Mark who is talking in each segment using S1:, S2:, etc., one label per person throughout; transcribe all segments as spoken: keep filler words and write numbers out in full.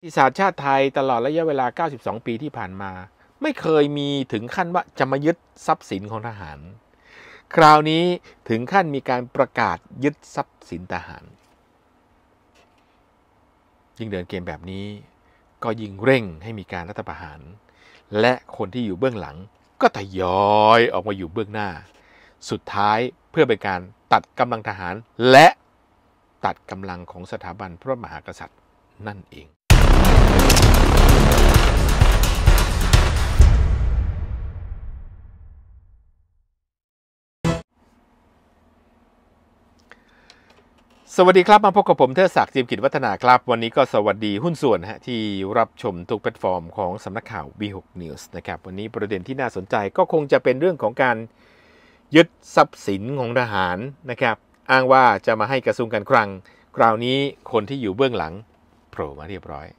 S1: ประวัติศาสตร์ชาติไทยตลอดระยะเวลาเก้าสิบสองปีที่ผ่านมาไม่เคยมีถึงขั้นว่าจะมายึดทรัพย์สินของทหารคราวนี้ถึงขั้นมีการประกาศยึดทรัพย์สินทหารยิ่งเดินเกมแบบนี้ก็ยิ่งเร่งให้มีการรัฐประหารและคนที่อยู่เบื้องหลังก็ทยอยออกมาอยู่เบื้องหน้าสุดท้ายเพื่อเป็นการตัดกำลังทหารและตัดกำลังของสถาบันพระมหากษัตริย์นั่นเองสวัสดีครับมาพบกับผมเทิดศักดิ์ เจียมกิจวัฒนาครับวันนี้ก็สวัสดีหุ้นส่วนฮะที่รับชมทุกแพลตฟอร์มของสำนักข่าว บี หก News นะครับวันนี้ประเด็นที่น่าสนใจก็คงจะเป็นเรื่องของการยึดทรัพย์สินของทหารนะครับอ้างว่าจะมาให้กระทรวงการคลังคราวนี้คนที่อยู่เบื้องหลังโผล่มาเรียบร้อย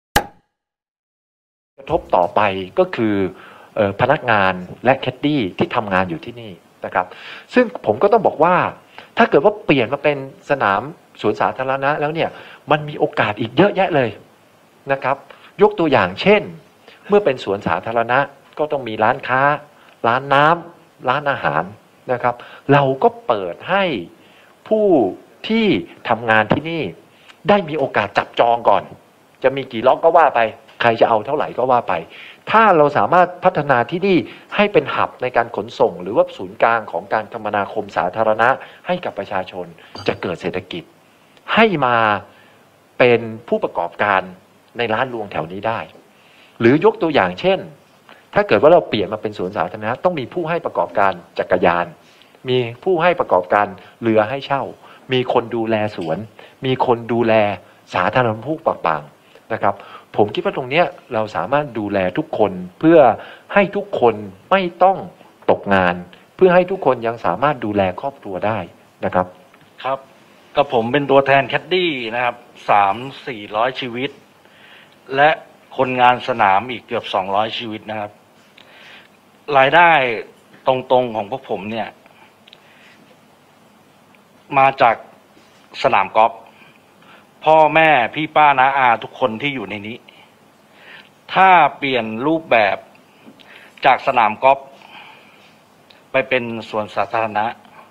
S2: กระทบต่อไปก็คือพนักงานและแคดดี้ที่ทำงานอยู่ที่นี่นะครับซึ่งผมก็ต้องบอกว่าถ้าเกิดว่าเปลี่ยนมาเป็นสนามสวนสาธารณะแล้วเนี่ยมันมีโอกาสอีกเยอะแยะเลยนะครับยกตัวอย่างเช่นเมื่อเป็นสวนสาธารณะก็ต้องมีร้านค้าร้านน้ำร้านอาหารนะครับเราก็เปิดให้ผู้ที่ทำงานที่นี่ได้มีโอกาสจับจองก่อนจะมีกี่ล็อกก็ว่าไปใครจะเอาเท่าไหร่ก็ว่าไปถ้าเราสามารถพัฒนาที่นี่ให้เป็นหับในการขนส่งหรือว่าศูนย์กลางของการคมนาคมสาธารณะให้กับประชาชนจะเกิดเศรษฐกิจให้มาเป็นผู้ประกอบการในร้านรวงแถวนี้ได้หรือยกตัวอย่างเช่นถ้าเกิดว่าเราเปลี่ยนมาเป็นสวนสาธารณะต้องมีผู้ให้ประกอบการจักรยานมีผู้ให้ประกอบการเรือให้เช่ามีคนดูแลสวนมีคนดูแลสาธารณูปโภคนะครับผมคิดว่าตรงนี้เราสามารถดูแลทุกคนเพื่อให้ทุกคนไม่ต้องตกงานเพื่อให้ทุกคนยังสามารถดูแลครอบครัวได้นะครับ
S3: ครับกับผมเป็นตัวแทนแคดดี้นะครับสามสี่ร้อยชีวิตและคนงานสนามอีกเกือบสองร้อยชีวิตนะครับรายได้ตรงๆของพวกผมเนี่ยมาจากสนามกอล์ฟพ่อแม่พี่ป้าน้าอาทุกคนที่อยู่ในนี้ถ้าเปลี่ยนรูปแบบจากสนามกอล์ฟไปเป็นสวนสาธารณะ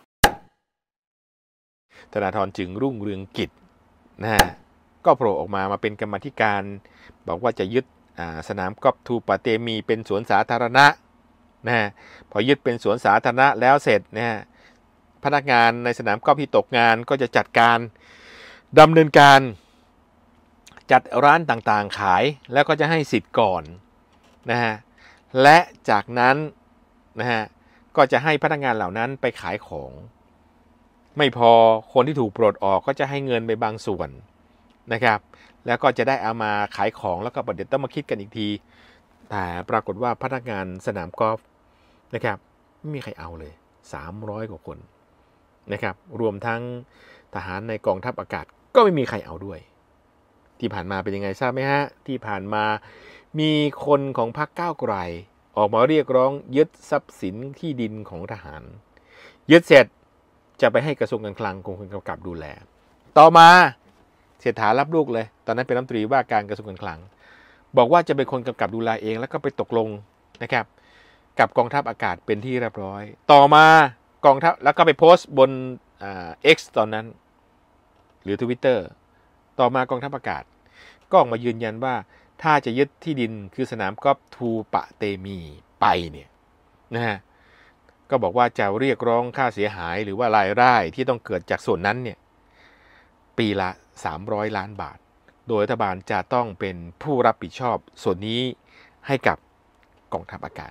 S1: ธนาธรจึงรุ่งเรืองกิจนะฮะก็โผล่ออกมามาเป็นกรรมาธิการบอกว่าจะยึดสนามกอล์ฟทูปะเตมีเป็นสวนสาธารณะนะฮะพอยึดเป็นสวนสาธารณะแล้วเสร็จนะฮะพนักงานในสนามกอล์ฟที่ตกงานก็จะจัดการดำเนินการจัดร้านต่างๆขายแล้วก็จะให้สิทธิ์ก่อนนะฮะและจากนั้นนะฮะก็จะให้พนักงานเหล่านั้นไปขายของไม่พอคนที่ถูกปลดออกก็จะให้เงินไปบางส่วนนะครับแล้วก็จะได้เอามาขายของแล้วก็ประเดี๋ยวต้องมาคิดกันอีกทีแต่ปรากฏว่าพนักงานสนามกอล์ฟนะครับไม่มีใครเอาเลยสามร้อยกว่าคนนะครับรวมทั้งทหารในกองทัพอากาศก็ไม่มีใครเอาด้วยที่ผ่านมาเป็นยังไงทราบไหมฮะที่ผ่านมามีคนของพรรคก้าวไกลออกมาเรียกร้องยึดทรัพย์สินที่ดินของทหารยึดเสร็จจะไปให้กระทรวงการคลังคงเป็นกำกับดูแลต่อมาเศรษฐารับลูกเลยตอนนั้นเป็นรัฐมนตรีว่าการกระทรวงการคลังบอกว่าจะเป็นคนกำกับดูแลเองแล้วก็ไปตกลงนะครับกับกองทัพอากาศเป็นที่เรียบร้อยต่อมากองทัพแล้วก็ไปโพสต์บนอ่า X ตอนนั้นหรือ Twitter ต่อมากองทัพอากาศก็ออกมายืนยันว่าถ้าจะยึดที่ดินคือสนามกอล์ฟทูปะเตมีไปเนี่ยนะฮะก็บอกว่าจะเรียกร้องค่าเสียหายหรือว่ารายได้ที่ต้องเกิดจากส่วนนั้นเนี่ยปีละสามร้อยล้านบาทโดยรัฐบาลจะต้องเป็นผู้รับผิดชอบส่วนนี้ให้กับกองทัพอากาศ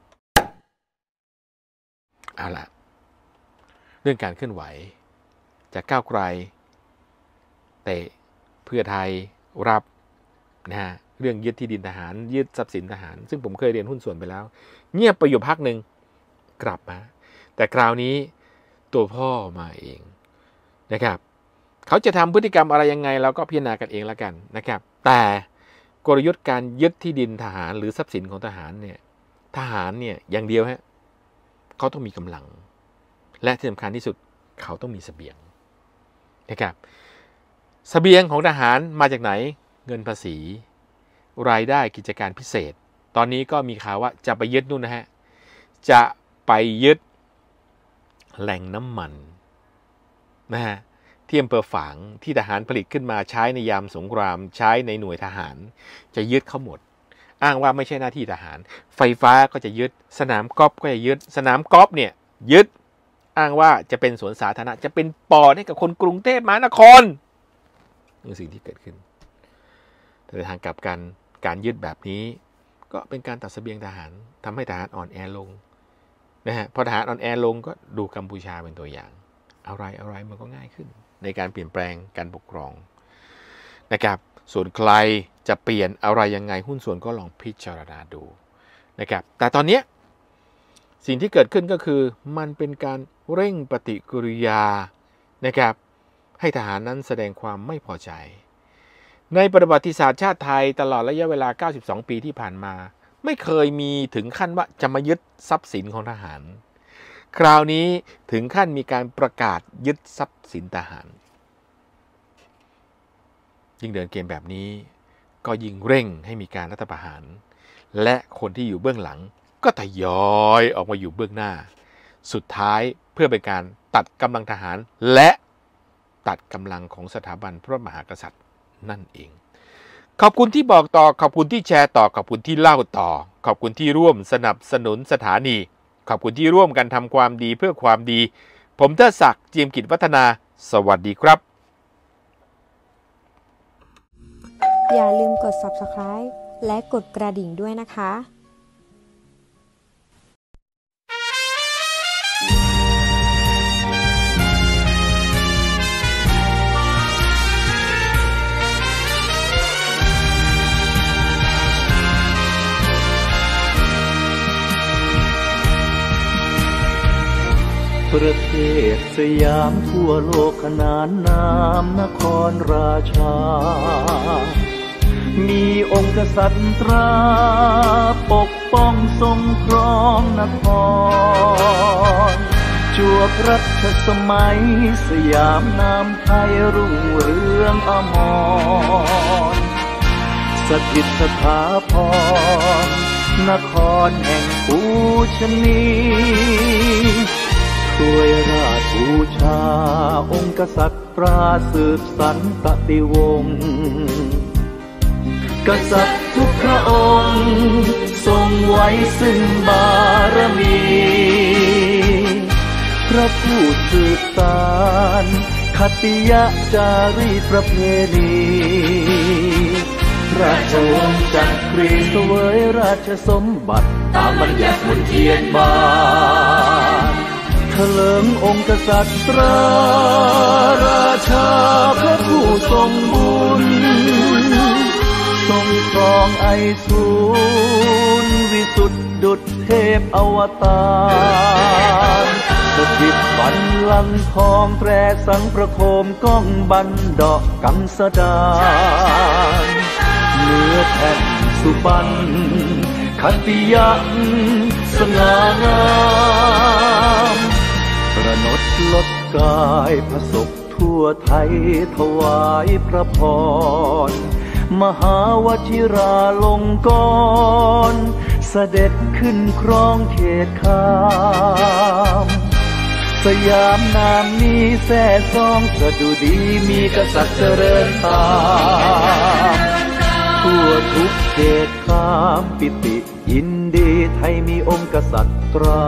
S1: เอาล่ะเรื่องการเคลื่อนไหวจากก้าวไกลเตะเพื่อไทยรับนะฮะเรื่องยึดที่ดินทหารยึดทรัพย์สินทหารซึ่งผมเคยเรียนหุ้นส่วนไปแล้วเงียบไปอยู่พักหนึ่งกลับมาแต่คราวนี้ตัวพ่อมาเองนะครับเขาจะทำพฤติกรรมอะไรยังไงเราก็พิจารณากันเองแล้วกันนะครับแต่กลยุทธ์การยึดที่ดินทหารหรือทรัพย์สินของทหารเนี่ยทหารเนี่ยอย่างเดียวฮะเขาต้องมีกำลังและที่สำคัญที่สุดเขาต้องมีเสบียงนะครับเสบียงของทหารมาจากไหนเงินภาษีรายได้กิจการพิเศษตอนนี้ก็มีข่าวว่าจะไปยึดนู่นนะฮะจะไปยึดแหล่งน้ำมันนะฮะที่อำเภอฝางที่ทหารผลิตขึ้นมาใช้ในยามสงครามใช้ในหน่วยทหารจะยึดเขาหมดอ้างว่าไม่ใช่หน้าที่ทหารไฟฟ้าก็จะยึดสนามกอล์ฟก็จะยึดสนามกอล์ฟเนี่ยยึดอ้างว่าจะเป็นสวนสาธารณะจะเป็นปอดให้กับคนกรุงเทพมหานครนี่สิ่งที่เกิดขึ้นแต่ในทางกลับกันการยึดแบบนี้ก็เป็นการตัดเสบียงทหารทำให้ทหารอ่อนแอลงนะฮะพอทหารอ่อนแอลงก็ดูกัมพูชาเป็นตัวอย่างอะไรอะไรมันก็ง่ายขึ้นในการเปลี่ยนแปลงการปกครองนะครับส่วนใครจะเปลี่ยนอะไรยังไงหุ้นส่วนก็ลองพิจารณาดูนะครับแต่ตอนนี้สิ่งที่เกิดขึ้นก็คือมันเป็นการเร่งปฏิกิริยานะครับให้ทหารนั้นแสดงความไม่พอใจในประวัติศาสตร์ชาติไทยตลอดระยะเวลาเก้าสิบสองปีที่ผ่านมาไม่เคยมีถึงขั้นว่าจะมายึดทรัพย์สินของทหารคราวนี้ถึงขั้นมีการประกาศยึดทรัพย์สินทหารยิ่งเดินเกมแบบนี้ก็ยิ่งเร่งให้มีการรัฐประหารและคนที่อยู่เบื้องหลังก็ทยอยออกมาอยู่เบื้องหน้าสุดท้ายเพื่อเป็นการตัดกำลังทหารและตัดกำลังของสถาบันพระมหากษัตริย์นั่นเองขอบคุณที่บอกต่อขอบคุณที่แชร์ต่อขอบคุณที่เล่าต่อขอบคุณที่ร่วมสนับสนุนสถานีขอบคุณที่ร่วมกันทำความดีเพื่อความดีผมเทิดศักดิ์ จีมกิจวัฒนาสวัสดีครับ
S4: อย่าลืมกด ซับสไครบ์ และกดกระดิ่งด้วยนะคะ
S5: ประเทศสยามทั่วโลกขนานนามนครราชามีองค์กษัตริย์ตราปกป้องทรงครองนครจวบรัชสมัยสยามนามไทยรุ่งเรืองอมรสถิตสถาพรนครแห่งปูชนีช่วยราชบูชาองค์กษัตริย์ปราสืบสันตติวงศ์กษัตริย์ทุกพระองค์ทรงไว้ซึ่งบารมีพระผู้สืบสานคติยจารีตประเพณีราชวงศ์จักรีเสวยราชสมบัติตามบัญญัติมนเทียนบานเถลิงองค์กษัตริย์ตราราชาพระผู้ทรงบุญทรงครองไอสูรวิสุทธิดุจเทพอวตารสถิตบัลลังก์ทองแตรสังประโคมก้องบันดากังสดานเนื้อแผ่นสุบรรณคติยะสง่างามประนดลดกายพระศพทั่วไทยถวายพระพรมหาวชิราลงกรณ์เสด็จขึ้นครองเขตคามสยามนามนี้แท้ซองสดุดีมีกษัตริย์เจริญตามทั่วทุกเขตคามปิติยินดีไทยมีองค์กษัตริย์ตรา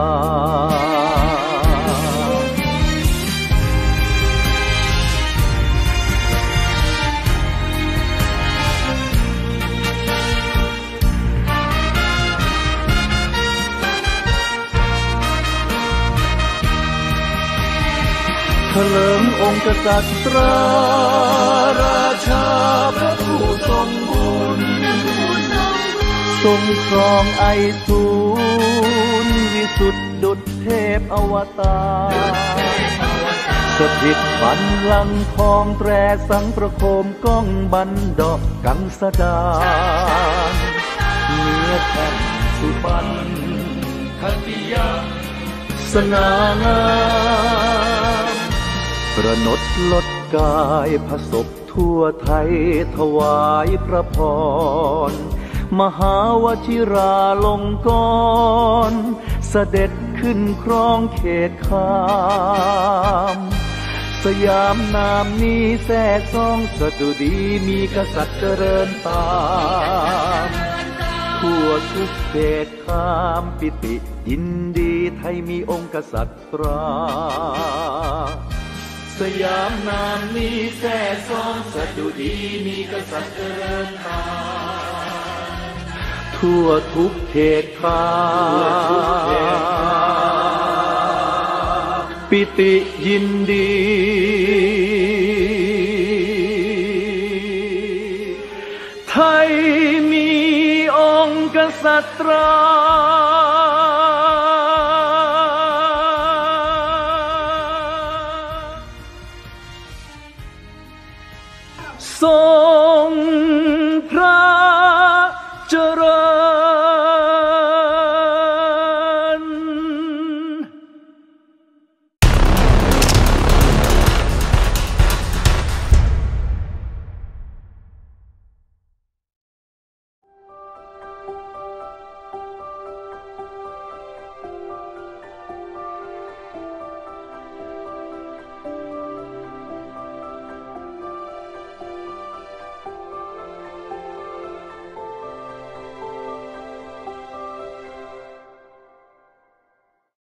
S5: เถลิงองค์กษัตริย์ตราราชาพระผู้ทรงบุญทรงครองไอสูรวิสุทธิดุจเทพอวตารสถิตบัลลังก์ทองแตรสังประโคมก้องบันดากังสดานเนื้อแผ่นสุบรรณคติยะสง่างามประนดลดกายพระศพททั่วไทยถวายพระพรมหาวชิราลงกรณ์เสด็จขึ้นครองเขตคามสยามนามนี้แท้ซองสดุดีมีกษัตริย์เจริญตามทั่วทุกเขตคามปิติยินดีไทยมีองค์กษัตริย์ตราสยามนามนี้แท้ซองสดุดีมีกษัตริย์เจริญตามทั่วทุกเขตคามปิติยินดีไทยมีองค์กษัตริย์ตรา